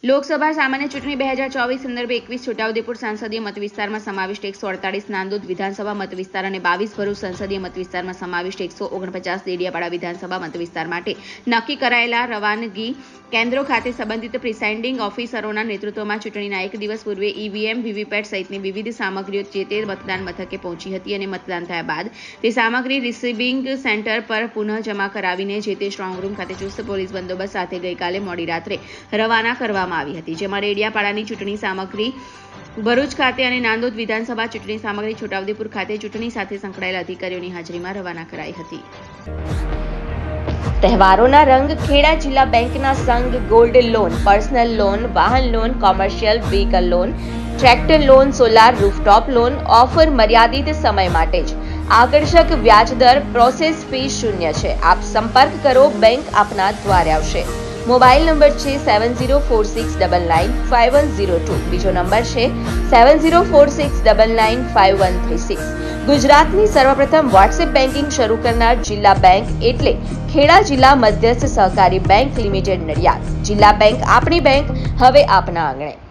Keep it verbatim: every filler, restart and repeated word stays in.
લોકસભા સામાન્ય ચૂંટણી બે હજાર ચોવીસ સંદર્ભે એકવીસ છોટાઉદેપુર સંસદીય મતવિસ્તારમાં સમાવિષ્ટ એકસો અડતાલીસ નાંદોદ વિધાનસભા મતવિસ્તાર અને બાવીસ ભરૂચ સંસદીય મતવિસ્તારમાં સમાવિષ્ટ એકસો ઓગણપચાસ દેડિયાપાડા વિધાનસભા મતવિસ્તાર માટે નક્કી કરાયેલા રવાનગી કેન્દ્રો ખાતે સંબંધિત પ્રિસાઇડિંગ ઓફિસરોના નેતૃત્વમાં ચૂંટણીના એક દિવસ પૂર્વે ઈવીએમ વીવીપેટ સહિતની વિવિધ સામગ્રીઓ જે તે મતદાન મથકે પહોંચી હતી અને મતદાન થયા બાદ તે સામગ્રી રિસીવિંગ સેન્ટર પર પુનઃ જમા કરાવીને જે તે સ્ટ્રોંગ રૂમ ખાતે ચુસ્ત પોલીસ બંદોબસ્ત સાથે ગઈકાલે મોડી રાત્રે રવાના કરવામાં આવી હતી, જેમાં ડેડિયાપાડાની ચૂંટણી સામગ્રી ભરૂચ ખાતે અને નાંદોદ વિધાનસભા ચૂંટણી સામગ્રી છોટાઉદેપુર ખાતે ચૂંટણી સાથે સંકળાયેલા અધિકારીઓની હાજરીમાં રવાના કરાઈ હતી. તહેવારોના રંગ ખેડા જિલ્લા બેંકના સંઘ ગોલ્ડ લોન, પર્સનલ લોન, વાહન loan, commercial vehicle loan, tractor loan, solar rooftop loan offer મર્યાદિત સમય માટે જ. આકર્ષક વ્યાજદર, પ્રોસેસ ફી શૂન્ય છે. આપ સંપર્ક કરો, બેંક આપના દ્વારે આવશે. મોબાઈલ નંબર છે seven zero four six double nine five one zero two. બીજો નંબર છે seven zero four six double nine five one three six. ગુજરાતની સર્વપ્રથમ વોટ્સએપ બેન્કિંગ શરૂ કરનાર જિલ્લા બેંક એટલે ખેડા જિલ્લા મધ્યસ્થ સહકારી બેંક લિમિટેડ નડિયાદ. જિલ્લા બેંક આપણી બેંક, હવે આપના આંગણે.